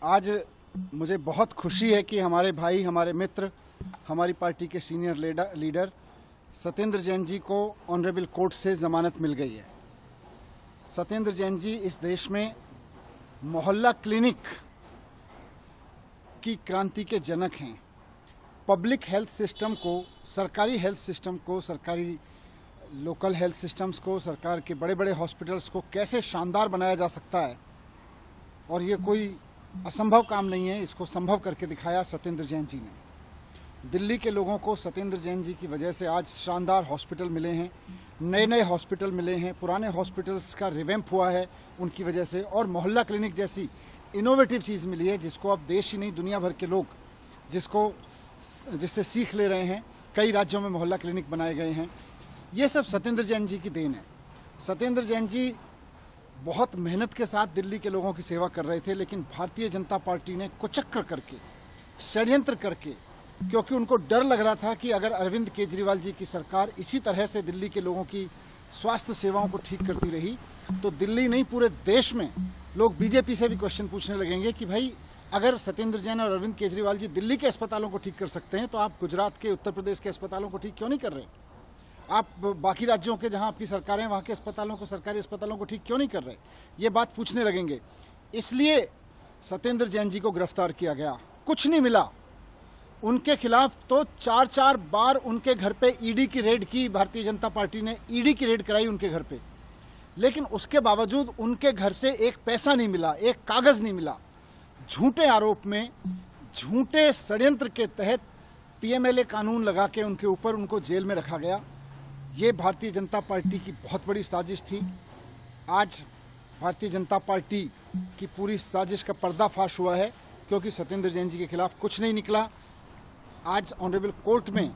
आज मुझे बहुत खुशी है कि हमारे भाई, हमारे मित्र, हमारी पार्टी के सीनियर लीडर सत्येंद्र जैन जी को ऑनरेबल कोर्ट से जमानत मिल गई है। सत्येंद्र जैन जी इस देश में मोहल्ला क्लिनिक की क्रांति के जनक हैं। पब्लिक हेल्थ सिस्टम को, सरकारी हेल्थ सिस्टम को, सरकारी लोकल हेल्थ सिस्टम्स को, सरकार के बड़े बड़े हॉस्पिटल्स को कैसे शानदार बनाया जा सकता है, और ये कोई असंभव काम नहीं है, इसको संभव करके दिखाया सत्येंद्र जैन जी ने। दिल्ली के लोगों को सत्येंद्र जैन जी की वजह से आज शानदार हॉस्पिटल मिले हैं, नए नए हॉस्पिटल मिले हैं, पुराने हॉस्पिटल्स का रिवैम्प हुआ है उनकी वजह से, और मोहल्ला क्लिनिक जैसी इनोवेटिव चीज़ मिली है जिसको अब देश ही नहीं दुनिया भर के लोग जिससे सीख ले रहे हैं। कई राज्यों में मोहल्ला क्लिनिक बनाए गए हैं। ये सब सत्येंद्र जैन जी की देन है। सत्येंद्र जैन जी बहुत मेहनत के साथ दिल्ली के लोगों की सेवा कर रहे थे, लेकिन भारतीय जनता पार्टी ने कुचक्कर करके, षड्यंत्र करके, क्योंकि उनको डर लग रहा था कि अगर अरविंद केजरीवाल जी की सरकार इसी तरह से दिल्ली के लोगों की स्वास्थ्य सेवाओं को ठीक करती रही तो दिल्ली नहीं पूरे देश में लोग बीजेपी से भी क्वेश्चन पूछने लगेंगे कि भाई अगर सत्येंद्र जैन और अरविंद केजरीवाल जी दिल्ली के अस्पतालों को ठीक कर सकते हैं तो आप गुजरात के, उत्तर प्रदेश के अस्पतालों को ठीक क्यों नहीं कर रहे? आप बाकी राज्यों के जहां आपकी सरकारें वहां के अस्पतालों को, सरकारी अस्पतालों को ठीक क्यों नहीं कर रहे? ये बात पूछने लगेंगे। इसलिए सत्येंद्र जैन जी को गिरफ्तार किया गया। कुछ नहीं मिला उनके खिलाफ, तो 4-4 बार उनके घर पे ईडी की रेड की, भारतीय जनता पार्टी ने ईडी की रेड कराई उनके घर पे, लेकिन उसके बावजूद उनके घर से एक पैसा नहीं मिला, एक कागज नहीं मिला। झूठे आरोप में, झूठे षड्यंत्र के तहत पीएमएलए कानून लगा के उनके ऊपर उनको जेल में रखा गया। ये भारतीय जनता पार्टी की बहुत बड़ी साजिश थी। आज भारतीय जनता पार्टी की पूरी साजिश का पर्दाफाश हुआ है, क्योंकि सत्येंद्र जैन जी के खिलाफ कुछ नहीं निकला। आज ऑनरेबल कोर्ट में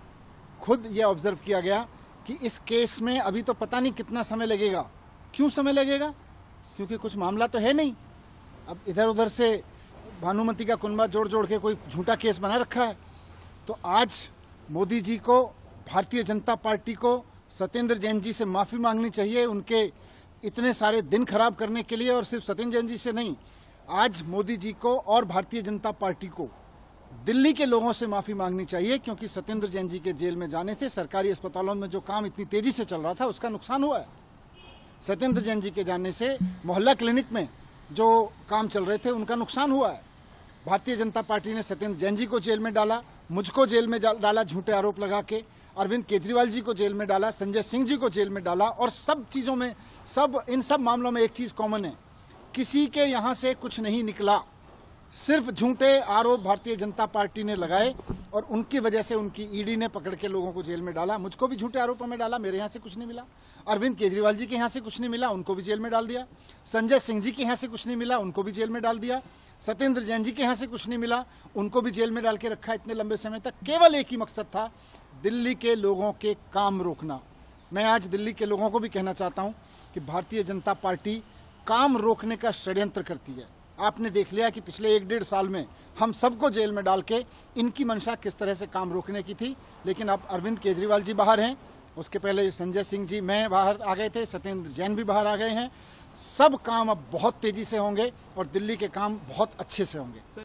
खुद ये ऑब्जर्व किया गया कि इस केस में अभी तो पता नहीं कितना समय लगेगा। क्यों समय लगेगा? क्योंकि कुछ मामला तो है नहीं। अब इधर उधर से भानुमति का कुनबा जोड़ जोड़ के कोई झूठा केस बना रखा है। तो आज मोदी जी को, भारतीय जनता पार्टी को सत्येंद्र जैन जी से माफ़ी मांगनी चाहिए उनके इतने सारे दिन खराब करने के लिए। और सिर्फ सत्येंद्र जैन जी से नहीं, आज मोदी जी को और भारतीय जनता पार्टी को दिल्ली के लोगों से माफ़ी मांगनी चाहिए, क्योंकि सत्येंद्र जैन जी के जेल में जाने से सरकारी अस्पतालों में जो काम इतनी तेजी से चल रहा था उसका नुकसान हुआ है। सत्येंद्र जैन जी के जाने से मोहल्ला क्लिनिक में जो काम चल रहे थे उनका नुकसान हुआ है। भारतीय जनता पार्टी ने सत्येंद्र जैन जी को जेल में डाला, मुझको जेल में डाला झूठे आरोप लगा के, अरविंद केजरीवाल जी को जेल में डाला, संजय सिंह जी को जेल में डाला। और सब चीज़ों में, इन सब मामलों में एक चीज़ कॉमन है, किसी के यहाँ से कुछ नहीं निकला। सिर्फ झूठे आरोप भारतीय जनता पार्टी ने लगाए और उनकी वजह से उनकी ईडी ने पकड़ के लोगों को जेल में डाला। मुझको भी झूठे आरोपों में डाला, मेरे यहाँ से कुछ नहीं मिला। अरविंद केजरीवाल जी के यहाँ से कुछ नहीं मिला, उनको भी जेल में डाल दिया। संजय सिंह जी के यहाँ से कुछ नहीं मिला, उनको भी जेल में डाल दिया। सत्येंद्र जैन जी के यहाँ से कुछ नहीं मिला, उनको भी जेल में डाल के रखा इतने लंबे समय तक। केवल एक ही मकसद था, दिल्ली के लोगों के काम रोकना। मैं आज दिल्ली के लोगों को भी कहना चाहता हूं कि भारतीय जनता पार्टी काम रोकने का षड्यंत्र करती है। आपने देख लिया कि पिछले 1-1.5 साल में हम सबको जेल में डाल के इनकी मंशा किस तरह से काम रोकने की थी। लेकिन अब अरविंद केजरीवाल जी बाहर हैं, उसके पहले संजय सिंह जी, मैं बाहर आ गए थे, सत्येंद्र जैन भी बाहर आ गए हैं। सब काम अब बहुत तेजी से होंगे और दिल्ली के काम बहुत अच्छे से होंगे।